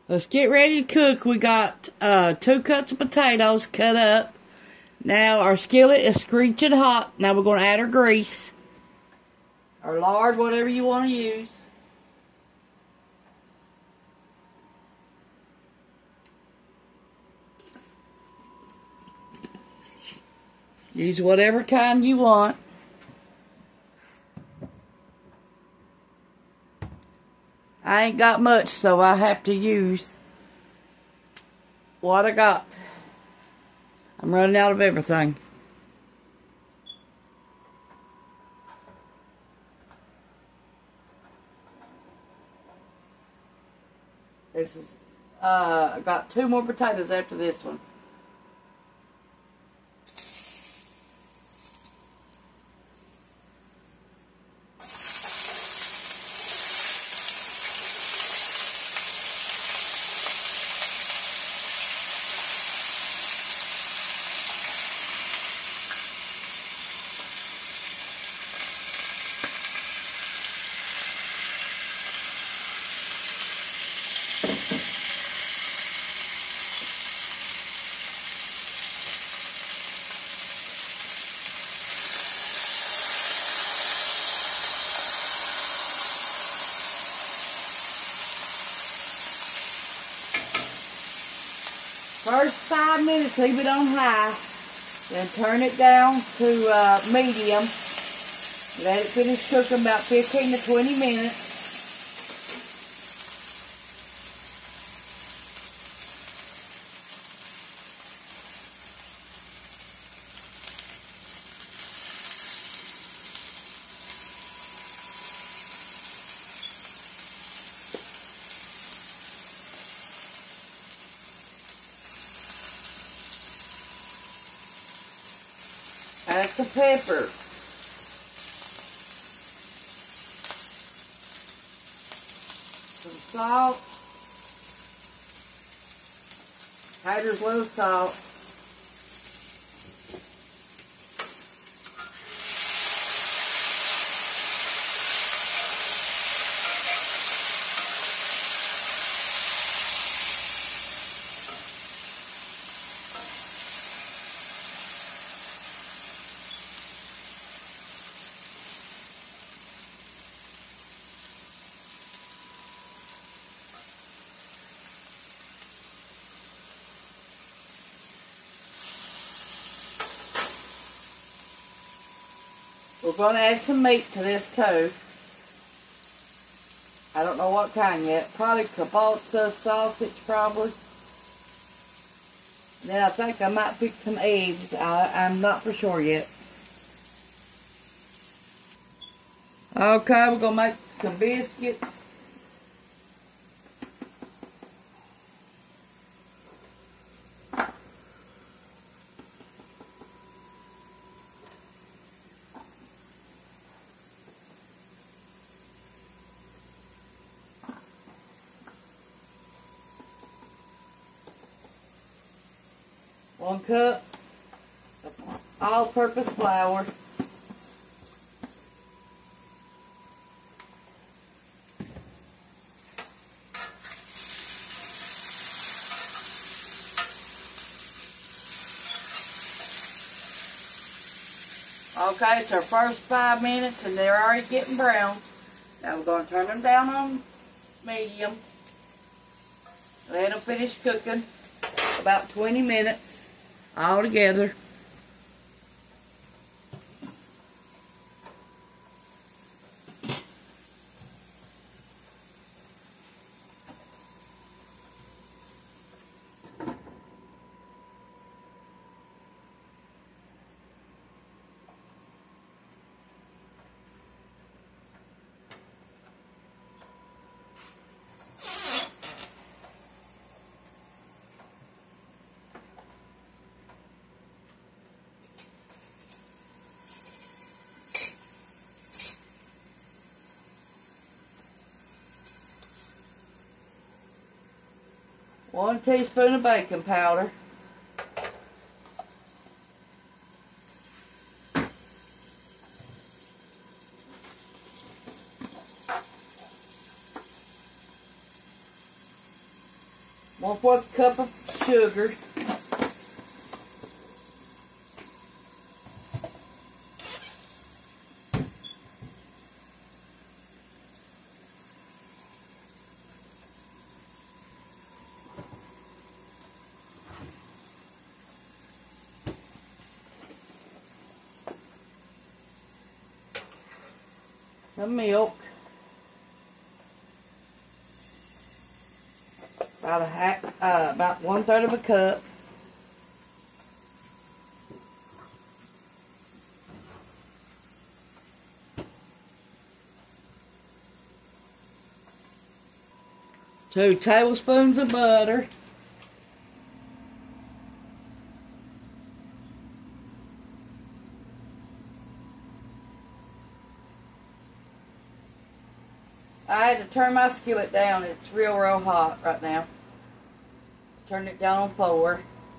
Let's get ready to cook. We got 2 cups of potatoes cut up. Now our skillet is screeching hot. Now we're going to add our grease. Or lard, whatever you want to use. Use whatever kind you want. I ain't got much, so I have to use what I got. I'm running out of everything. This is, I got 2 more potatoes after this one. First 5 minutes, leave it on high. Then turn it down to medium. Let it finish cooking about 15 to 20 minutes. Add some pepper. Some salt. Hydra's low salt. We're going to add some meat to this too. I don't know what kind yet. Probably kielbasa sausage, probably. Then I think I might pick some eggs. I'm not for sure yet. Okay, we're going to make some biscuits. One cup of all-purpose flour. Okay, it's our first 5 minutes and they're already getting brown. Now we're going to turn them down on medium. Let them finish cooking about 20 minutes all together. One teaspoon of baking powder. 1/4 cup of sugar. Some milk. About 1/3 of a cup. Two tablespoons of butter. I had to turn my skillet down. It's real hot right now. Turn it down on 4.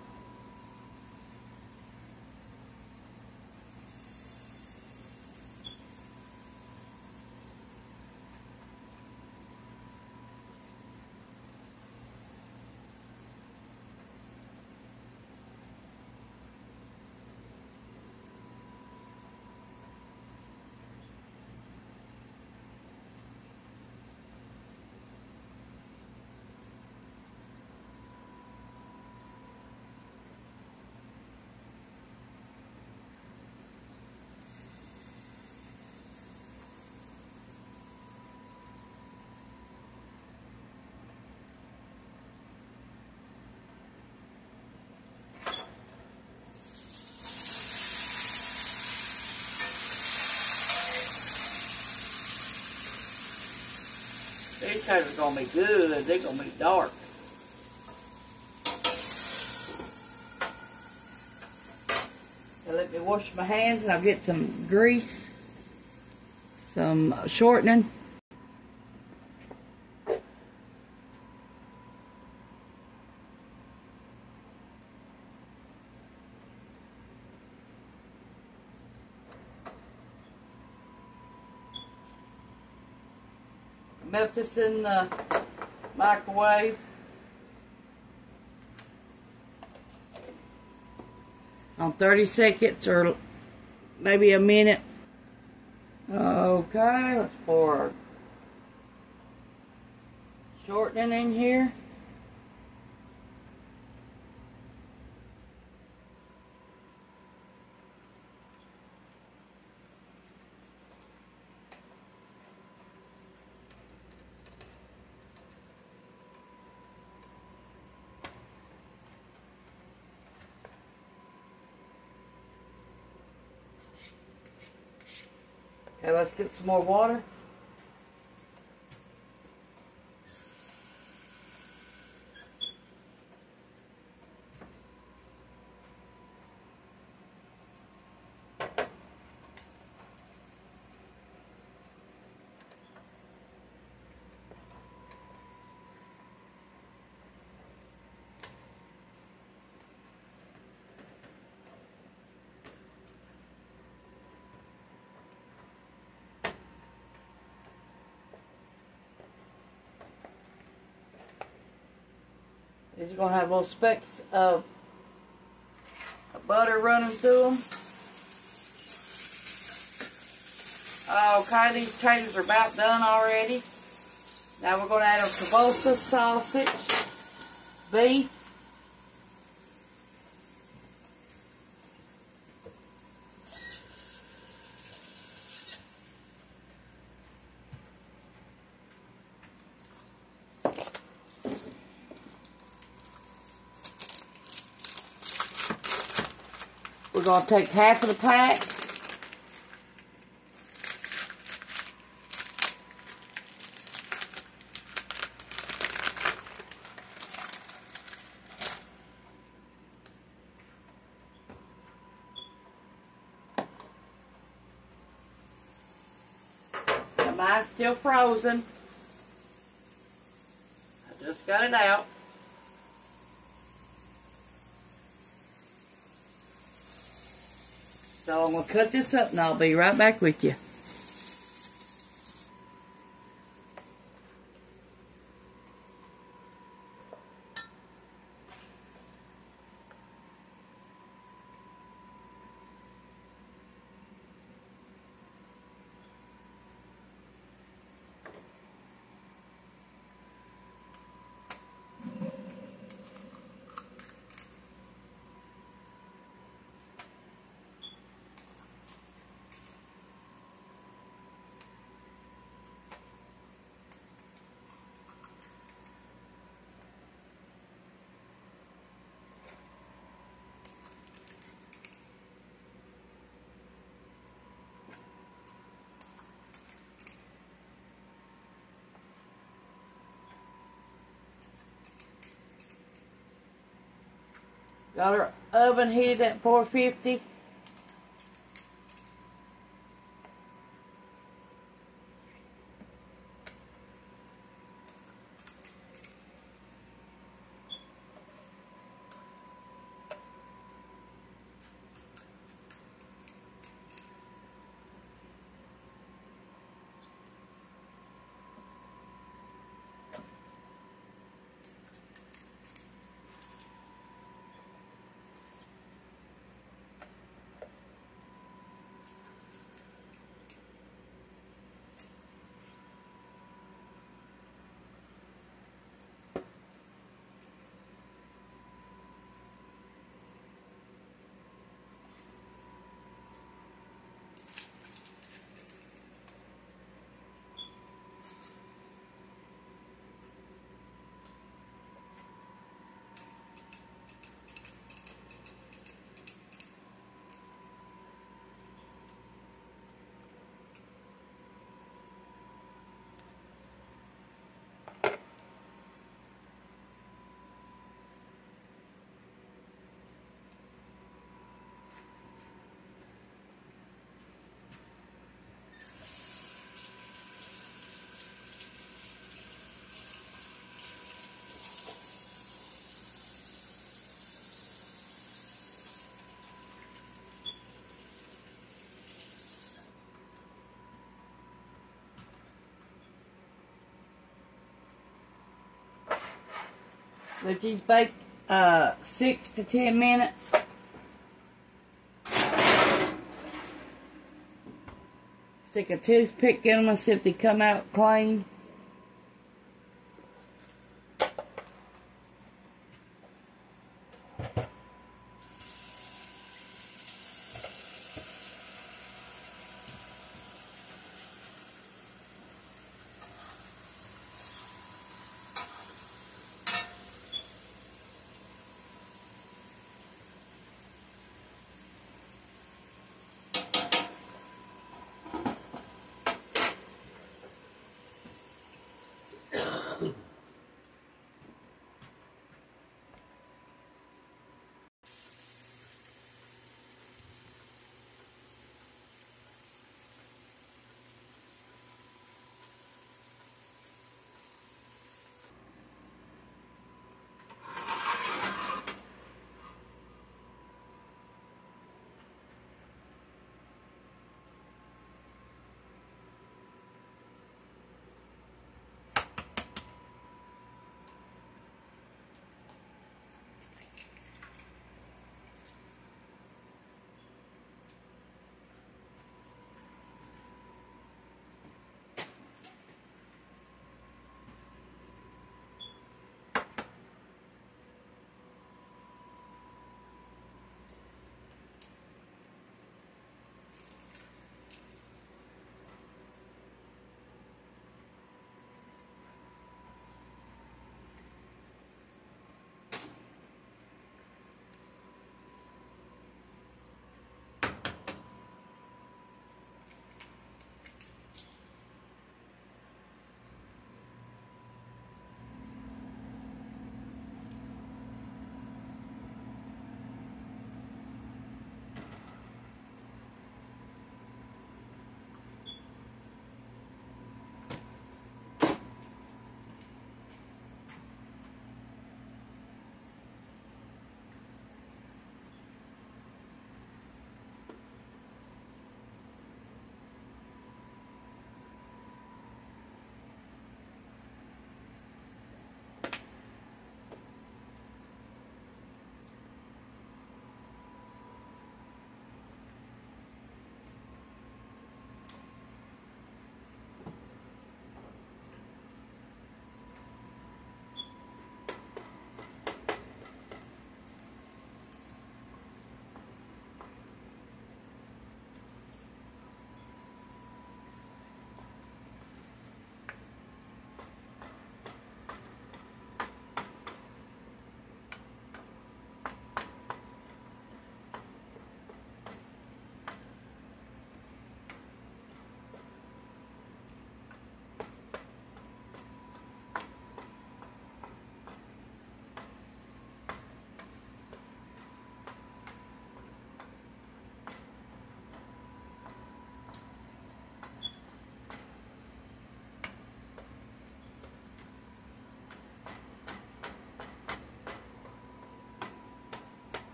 These taters are going to be good. They're going to be dark. So let me wash my hands and I'll get some grease, some shortening. Melt this in the microwave. On 30 seconds or maybe a minute. Okay, let's pour shortening in here. Okay, let's get some more water. These are going to have little specks of butter running through them. Okay, these taters are about done already. Now we're going to add our kielbasa sausage, beef, we're going to take half of the pack. Now mine's still frozen. I just got it out. So I'm going to cut this up and I'll be right back with you. Got our oven heated at 450. Let these bake 6 to 10 minutes. Stick a toothpick in them and see if they come out clean.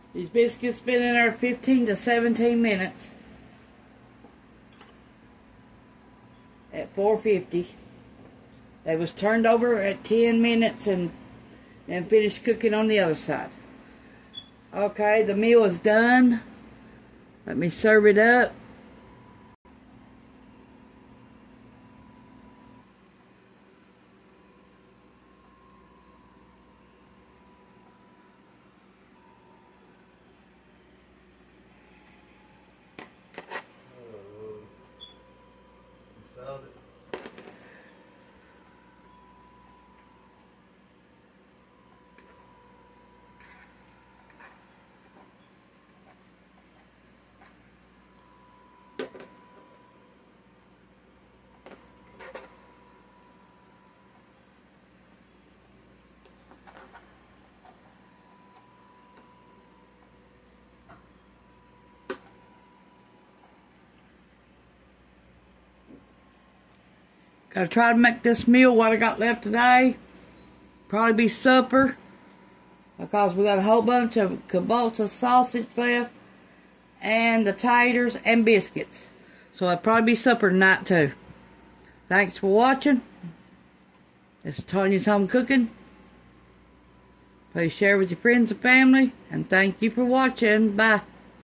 These biscuits been in there 15 to 17 minutes at 450. They was turned over at 10 minutes and finished cooking on the other side. Okay, the meal is done. Let me serve it up. Gotta try to make this meal what I got left today. Probably be supper. Because we got a whole bunch of kielbasa sausage left. And the taters and biscuits. So it'll probably be supper tonight too. Thanks for watching. This is Tawnia's Home Cooking. Please share with your friends and family. And thank you for watching. Bye.